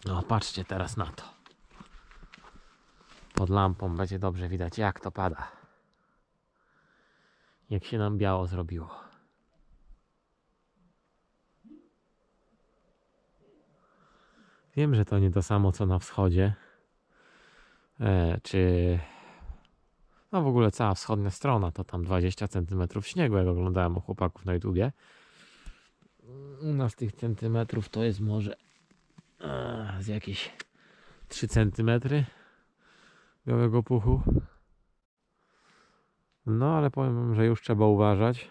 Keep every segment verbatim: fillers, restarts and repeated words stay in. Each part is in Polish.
No patrzcie teraz na to. Pod lampą będzie dobrze widać, jak to pada. Jak się nam biało zrobiło. Wiem, że to nie to samo co na wschodzie. E, czy... No w ogóle cała wschodnia strona to tam dwadzieścia centymetrów śniegu, jak oglądałem u chłopaków na YouTubie. U nas tych centymetrów to jest może e, z jakieś trzy centymetry białego puchu. No ale powiem wam, że już trzeba uważać.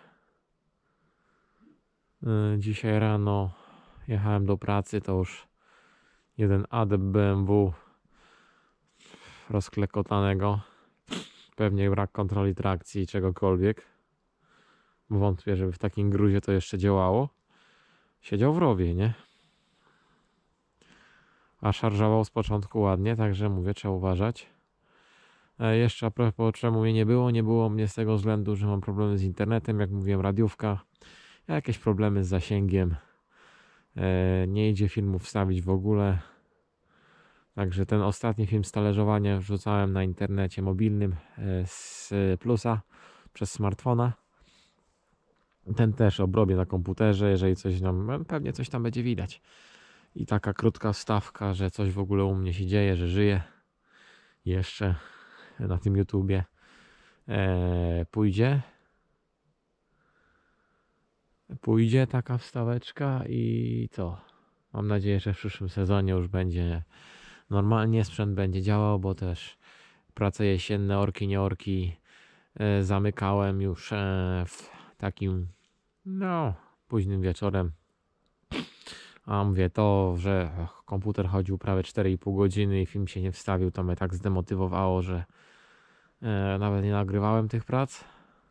E, dzisiaj rano jechałem do pracy, to już jeden adep B M W rozklekotanego. Pewnie brak kontroli trakcji i czegokolwiek. Wątpię, żeby w takim gruzie to jeszcze działało. Siedział w rowie, nie? A szarżował z początku ładnie, także mówię, trzeba uważać. E, jeszcze a propos, czemu mnie nie było? Nie było mnie z tego względu, że mam problemy z internetem, jak mówiłem, radiówka. Jakieś problemy z zasięgiem. E, nie idzie filmów wstawić w ogóle. Także ten ostatni film z talerzowania wrzucałem na internecie mobilnym z Plusa przez smartfona. Ten też obrobię na komputerze, jeżeli coś nam, pewnie coś tam będzie widać. I taka krótka wstawka, że coś w ogóle u mnie się dzieje, że żyję jeszcze na tym YouTubie. Eee, pójdzie. Pójdzie taka wstaweczka i co? Mam nadzieję, że w przyszłym sezonie już będzie normalnie, sprzęt będzie działał, bo też prace jesienne, orki, nie orki e, zamykałem już e, w takim no późnym wieczorem. A mówię, to, że komputer chodził prawie cztery i pół godziny i film się nie wstawił, to mnie tak zdemotywowało, że e, nawet nie nagrywałem tych prac.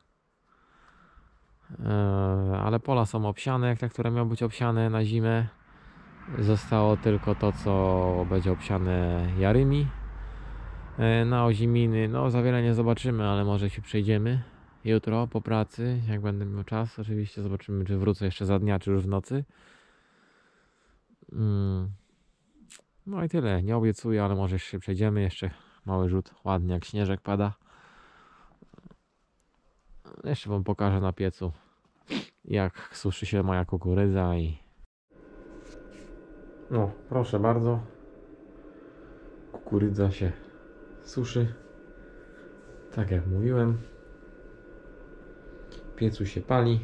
E, ale pola są obsiane, jak te, które miały być obsiane na zimę. Zostało tylko to, co będzie obsiane jarymi. E, na oziminy, no za wiele nie zobaczymy, ale może się przejdziemy jutro po pracy, jak będę miał czas. Oczywiście zobaczymy, czy wrócę jeszcze za dnia, czy już w nocy. Mm. No i tyle. Nie obiecuję, ale może się przejdziemy. Jeszcze mały rzut, ładnie jak śnieżek pada. Jeszcze wam pokażę na piecu, jak suszy się moja kukurydza i... No, proszę bardzo. Kukurydza się suszy. Tak jak mówiłem. W piecu się pali.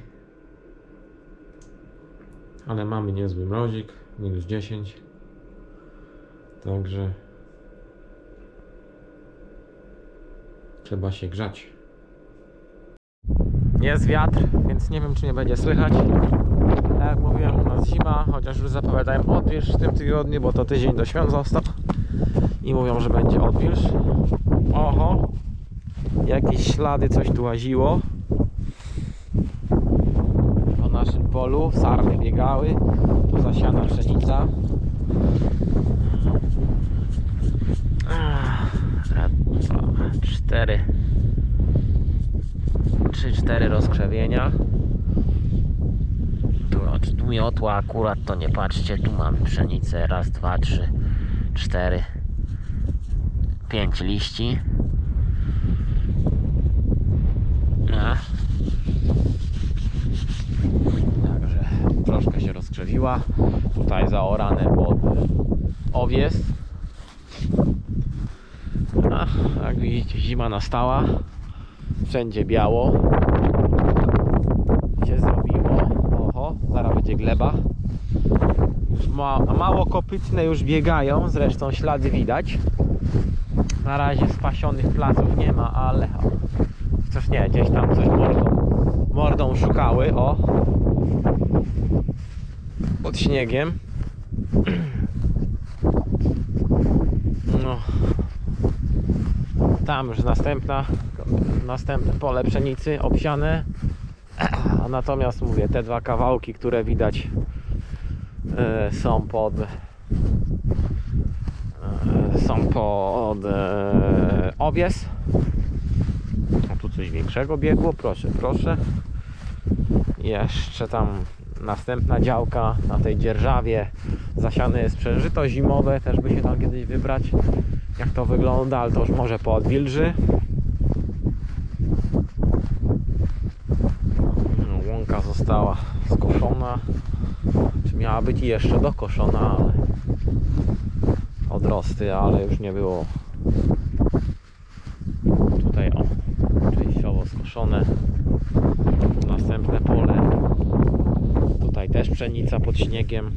Ale mamy niezły mrozik. minus dziesięć. Także trzeba się grzać. Jest wiatr, więc nie wiem, czy nie będzie słychać. Jak mówiłem, u nas zima, chociaż już zapowiadałem odwilż w tym tygodniu, bo to tydzień do świąt został. I mówią, że będzie odwilż. Oho, jakieś ślady, coś tu łaziło. Po naszym polu sarny biegały. Tu zasiana pszenica. Cztery trzy cztery rozkrzewienia. Tu od miotła akurat to nie patrzcie, tu mamy pszenicę, raz, dwa, trzy, cztery, pięć liści. A. Także troszkę się rozkrzewiła. Tutaj zaorane pod owies. A, jak widzicie, zima nastała. Wszędzie biało się zrobiło. Oho, zaraz będzie gleba. Ma, mało kopytne już biegają, zresztą ślady widać. Na razie spasionych placów nie ma, ale chociaż nie, gdzieś tam coś mordą, mordą szukały. O, pod śniegiem. No. Tam już następna następne pole pszenicy obsiane. A natomiast mówię, te dwa kawałki, które widać e, są pod e, są pod e, owies. A tu coś większego biegło, proszę, proszę. Jeszcze tam Następna działka na tej dzierżawie zasiane jest przężyto zimowe, też by się tam kiedyś wybrać, jak to wygląda, ale to już może po odwilży. No, łąka została skoszona, czy miała być jeszcze dokoszona, ale odrosty, ale już nie było. Tutaj o, częściowo skoszone. Następne pole. Tutaj też pszenica pod śniegiem.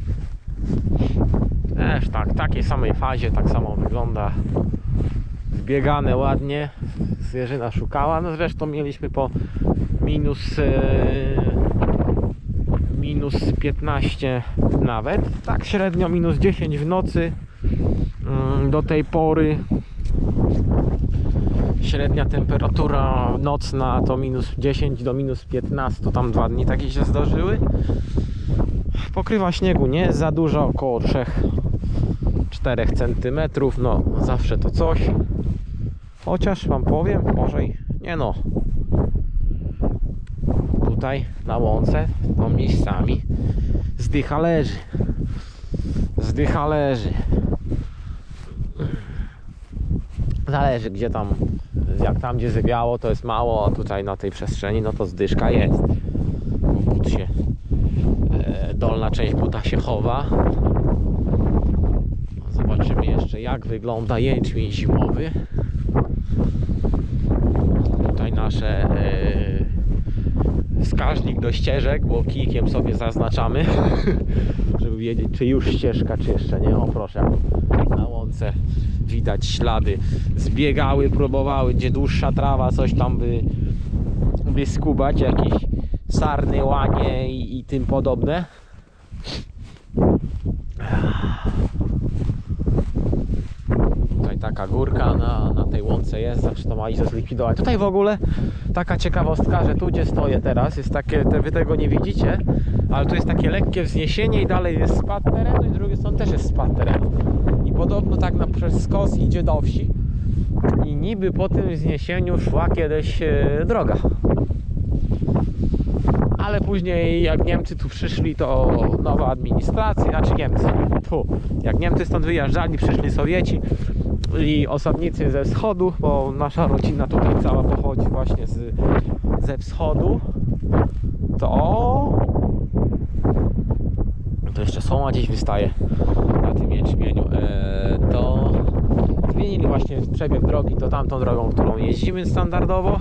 Też tak, w takiej samej fazie, tak samo wygląda. Zbiegane ładnie. Zwierzyna szukała. No zresztą mieliśmy po minus yy, minus piętnaście nawet. Tak średnio minus dziesięć w nocy yy, do tej pory. Średnia temperatura nocna to minus dziesięć do minus piętnaście, to tam dwa dni takie się zdarzyły. Pokrywa śniegu nie jest za dużo, około trzy do czterech centymetrów, no zawsze to coś. Chociaż wam powiem, może i nie no. Tutaj na łące to miejscami zdycha leży. Zdycha leży. Zależy gdzie tam, jak tam gdzie zwiało to jest mało, a tutaj na tej przestrzeni no to zdyszka jest. Bo but się, e, dolna część buta się chowa. Zobaczymy jeszcze jak wygląda jęczmień zimowy. Tutaj nasze e, wskaźnik do ścieżek, bo kijkiem sobie zaznaczamy, żeby wiedzieć czy już ścieżka, czy jeszcze nie. O proszę, na łące widać ślady, zbiegały, próbowały, gdzie dłuższa trawa, coś tam by, by skubać, jakieś sarny, łanie i, i tym podobne. Tutaj taka górka na, na tej łące jest, zawsze to ma iść zlikwidować. Tutaj w ogóle taka ciekawostka, że tu gdzie stoję teraz jest takie, te, wy tego nie widzicie, ale tu jest takie lekkie wzniesienie i dalej jest spad terenu i z drugiej strony też jest spad terenu. I podobno tak na przez skos idzie do wsi i niby po tym wzniesieniu szła kiedyś e, droga. Ale później jak Niemcy tu przyszli, to nowa administracja, znaczy Niemcy, tu, jak Niemcy stąd wyjeżdżali, przyszli Sowieci i osadnicy ze wschodu, bo nasza rodzina tutaj cała pochodzi właśnie z, ze wschodu, to to jeszcze słoma gdzieś wystaje na tym jęczmieniu, e, to zmienili właśnie przebieg drogi, to tamtą drogą, którą jeździmy standardowo.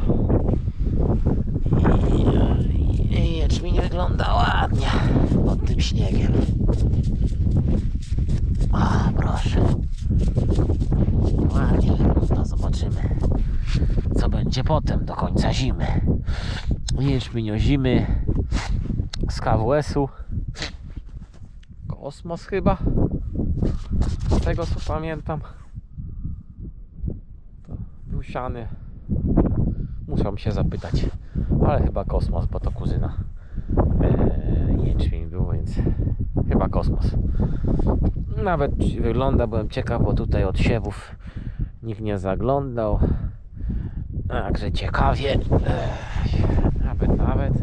I jęczmień wygląda ładnie pod tym śniegiem. O, proszę. Ładnie wygląda, zobaczymy co będzie potem do końca zimy. Jęczmień ozimy z K W S-u. Kosmos chyba, z tego co pamiętam. To był siany. Musiałbym się zapytać, ale chyba Kosmos, bo to kuzyna eee, jęczmień był, więc chyba Kosmos. Nawet wygląda, byłem ciekaw, bo tutaj od siewów nikt nie zaglądał. Także ciekawie. Eee, nawet, nawet.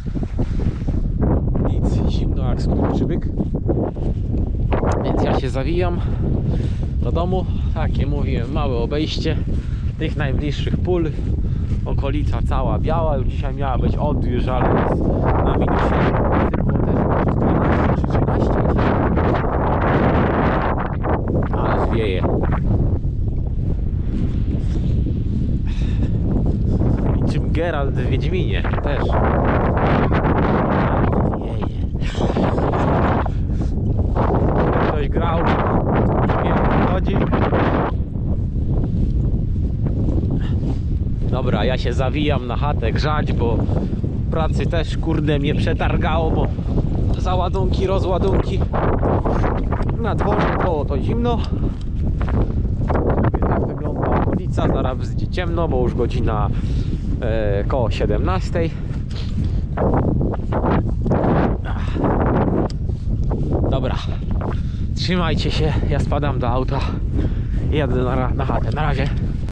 Nic, zimno jak skurczybyk. Więc ja się zawijam do domu. Takie mówiłem, małe obejście tych najbliższych pól. Okolica cała biała, już dzisiaj miała być odwilż, ale na minusie było też dwanaście czy trzynaście. Ale zwieje. I czym Geralt w Wiedźminie też. Zwieje. Ktoś grał, nie wiem o co chodzi. Dobra, ja się zawijam na chatę grzać, bo pracy też kurde mnie przetargało, bo załadunki, rozładunki na dworze, bo to zimno. Tak wygląda okolica, zaraz będzie ciemno, bo już godzina e, koło siedemnastej. Dobra, trzymajcie się, ja spadam do auta i jadę na, na chatę. Na razie.